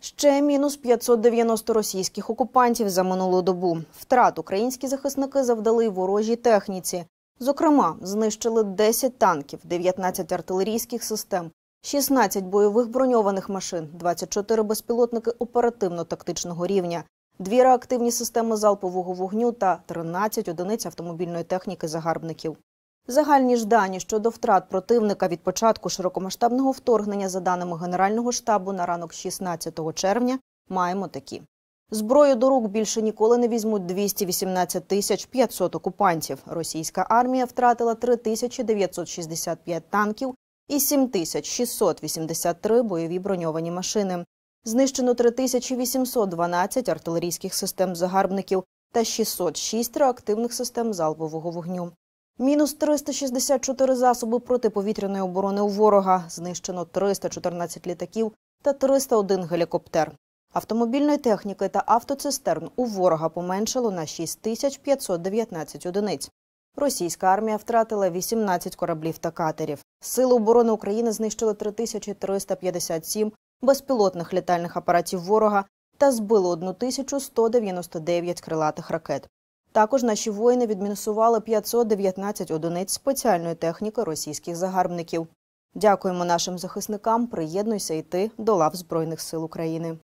Ще мінус 590 російських окупантів за минулу добу. Втрат українські захисники завдали ворожій техніці. Зокрема, знищили 10 танків, 19 артилерійських систем, 16 бойових броньованих машин, 24 безпілотники оперативно-тактичного рівня, 2 реактивні системи залпового вогню та 13 одиниць автомобільної техніки загарбників. Загальні ж дані щодо втрат противника від початку широкомасштабного вторгнення, за даними Генерального штабу, на ранок 16 червня маємо такі. Зброю до рук більше ніколи не візьмуть 218 500 окупантів. Російська армія втратила 3965 танків і 7683 бойові броньовані машини. Знищено 3812 артилерійських систем загарбників та 606 реактивних систем залпового вогню. Мінус 364 засоби протиповітряної оборони у ворога. Знищено 314 літаків та 301 гелікоптер. Автомобільної техніки та автоцистерн у ворога поменшало на 6519 одиниць. Російська армія втратила 18 кораблів та катерів. Сили оборони України знищили 3357 безпілотних літальних апаратів ворога та збили 1199 крилатих ракет. Також наші воїни відмінусували 519 одиниць спеціальної техніки російських загарбників. Дякуємо нашим захисникам, приєднуйся і ти до лав Збройних сил України.